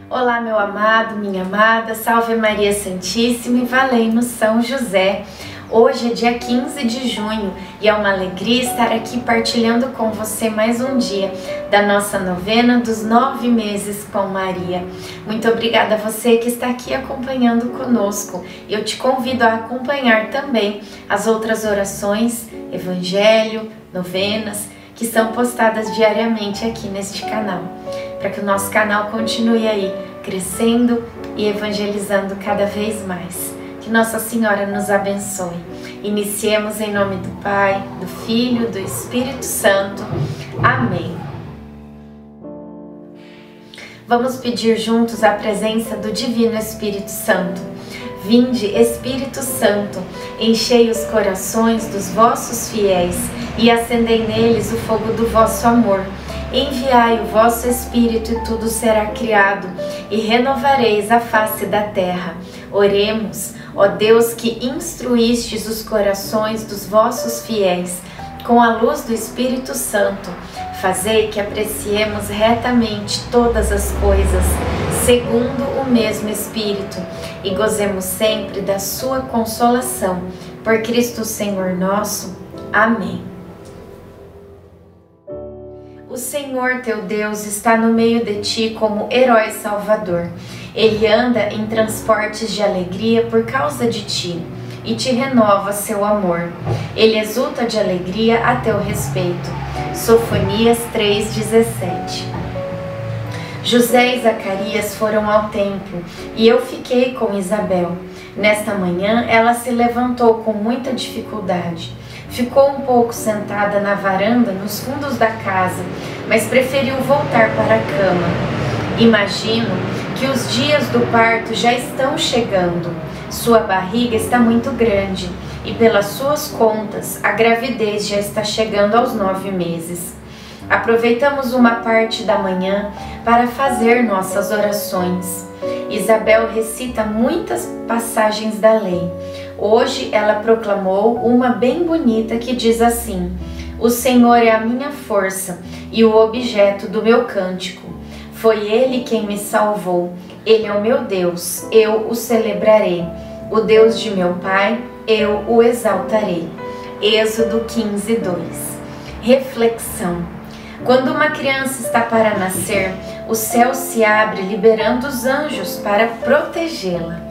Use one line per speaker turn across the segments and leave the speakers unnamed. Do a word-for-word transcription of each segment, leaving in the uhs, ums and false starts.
Olá, meu amado, minha amada, salve Maria Santíssima e valei-nos São José. Hoje é dia quinze de junho e é uma alegria estar aqui partilhando com você mais um dia da nossa novena dos nove meses com Maria. Muito obrigada a você que está aqui acompanhando conosco. Eu te convido a acompanhar também as outras orações, evangelho, novenas, que são postadas diariamente aqui neste canal, para que o nosso canal continue aí crescendo e evangelizando cada vez mais. Que Nossa Senhora nos abençoe. Iniciemos em nome do Pai, do Filho, do Espírito Santo. Amém. Vamos pedir juntos a presença do Divino Espírito Santo. Vinde, Espírito Santo, enchei os corações dos vossos fiéis e acendei neles o fogo do vosso amor. Enviai o vosso Espírito e tudo será criado, e renovareis a face da terra. Oremos, ó Deus que instruístes os corações dos vossos fiéis com a luz do Espírito Santo. Fazei que apreciemos retamente todas as coisas, segundo o mesmo Espírito, e gozemos sempre da sua consolação. Por Cristo Senhor nosso. Amém. O Senhor teu Deus está no meio de ti como herói salvador. Ele anda em transportes de alegria por causa de ti e te renova seu amor. Ele exulta de alegria a teu respeito. Sofonias três, dezessete. José e Zacarias foram ao templo e eu fiquei com Isabel. Nesta manhã ela se levantou com muita dificuldade. Ficou um pouco sentada na varanda nos fundos da casa, mas preferiu voltar para a cama. Imagino que os dias do parto já estão chegando. Sua barriga está muito grande e, pelas suas contas, a gravidez já está chegando aos nove meses. Aproveitamos uma parte da manhã para fazer nossas orações. Isabel recita muitas passagens da lei. Hoje ela proclamou uma bem bonita que diz assim: O Senhor é a minha força e o objeto do meu cântico. Foi Ele quem me salvou. Ele é o meu Deus, eu o celebrarei. O Deus de meu Pai, eu o exaltarei. Êxodo quinze, dois. Reflexão. Quando uma criança está para nascer, o céu se abre liberando os anjos para protegê-la.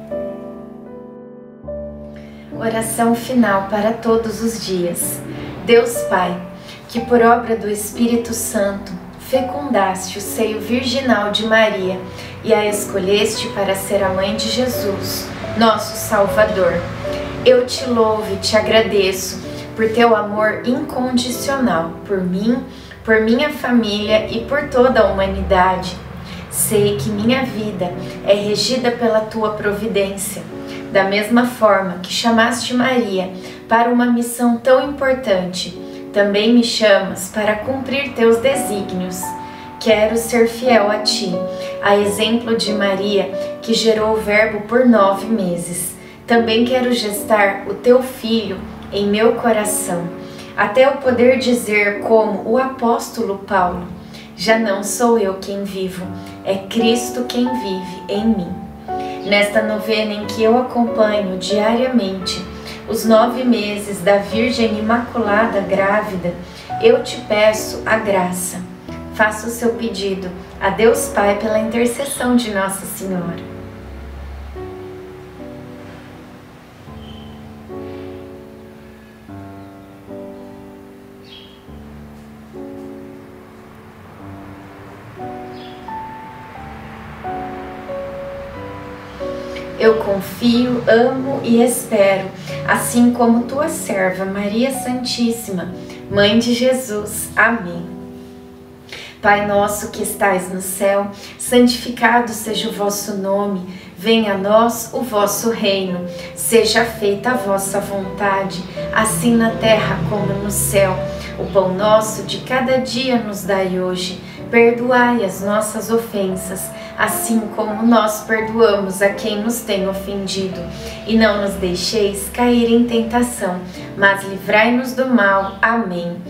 Oração final para todos os dias. Deus Pai, que por obra do Espírito Santo fecundaste o seio virginal de Maria e a escolheste para ser a mãe de Jesus, nosso Salvador. Eu te louvo e te agradeço por teu amor incondicional por mim, por minha família e por toda a humanidade. Sei que minha vida é regida pela tua providência. Da mesma forma que chamaste Maria para uma missão tão importante, também me chamas para cumprir teus desígnios. Quero ser fiel a ti, a exemplo de Maria, que gerou o Verbo por nove meses. Também quero gestar o teu Filho em meu coração, até eu poder dizer como o apóstolo Paulo: já não sou eu quem vivo, é Cristo quem vive em mim. Nesta novena em que eu acompanho diariamente os nove meses da Virgem Imaculada grávida, eu te peço a graça. Faça o seu pedido a Deus Pai pela intercessão de Nossa Senhora. Eu confio, amo e espero, assim como tua serva Maria Santíssima, Mãe de Jesus. Amém. Pai nosso que estais no céu, santificado seja o vosso nome. Venha a nós o vosso reino. Seja feita a vossa vontade, assim na terra como no céu. O pão nosso de cada dia nos dai hoje. Perdoai as nossas ofensas, assim como nós perdoamos a quem nos tem ofendido. E não nos deixeis cair em tentação, mas livrai-nos do mal. Amém.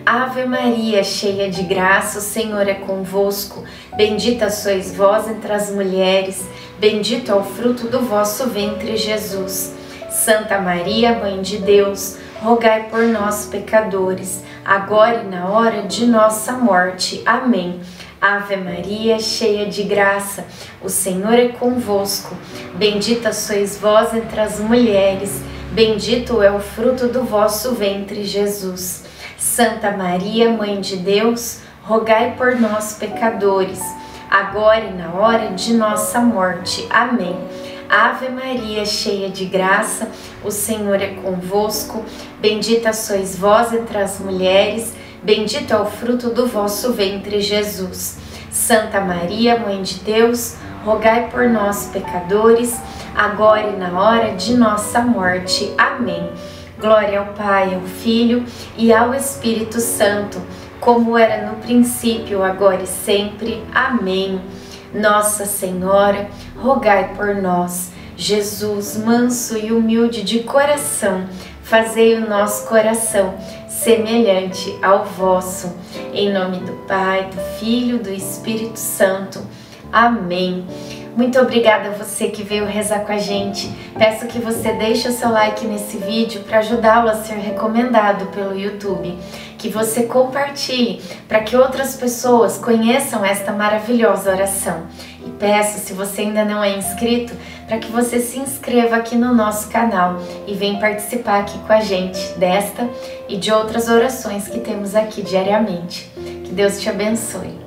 Ave Maria, cheia de graça, o Senhor é convosco. Bendita sois vós entre as mulheres, bendito é o fruto do vosso ventre, Jesus. Santa Maria, Mãe de Deus, rogai por nós, pecadores, agora e na hora de nossa morte. Amém. Ave Maria, cheia de graça, o Senhor é convosco. Bendita sois vós entre as mulheres, bendito é o fruto do vosso ventre, Jesus. Santa Maria, Mãe de Deus, rogai por nós, pecadores, agora e na hora de nossa morte. Amém. Ave Maria, cheia de graça, o Senhor é convosco. Bendita sois vós entre as mulheres, bendito é o fruto do vosso ventre, Jesus. Santa Maria, Mãe de Deus, rogai por nós, pecadores, agora e na hora de nossa morte. Amém. Glória ao Pai, ao Filho e ao Espírito Santo, como era no princípio, agora e sempre. Amém. Nossa Senhora, rogai por nós. Jesus, manso e humilde de coração, fazei o nosso coração semelhante ao vosso. Em nome do Pai, do Filho e do Espírito Santo. Amém. Muito obrigada a você que veio rezar com a gente. Peço que você deixe o seu like nesse vídeo para ajudá-lo a ser recomendado pelo YouTube. Que você compartilhe para que outras pessoas conheçam esta maravilhosa oração. E peço, se você ainda não é inscrito, para que você se inscreva aqui no nosso canal e venha participar aqui com a gente desta e de outras orações que temos aqui diariamente. Que Deus te abençoe.